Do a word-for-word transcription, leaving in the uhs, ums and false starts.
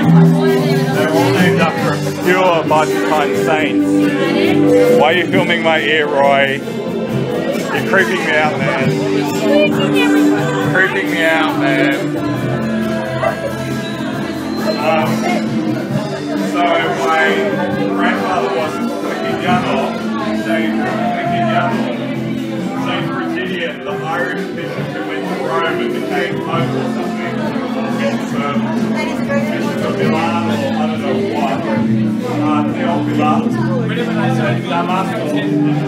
They're all named after obscure Byzantine saints. Why are you filming my ear, Roy? You're creeping me out, man. Creeping me out, man. Um, so my grandfather was Wikidiano, Saint Wikidiano, Saint Brigadian, the Irish bishop who went to Rome and became Pope or something. Bishop of, Bishop of Milan or I don't know what. Uh, Theophila. Damascus.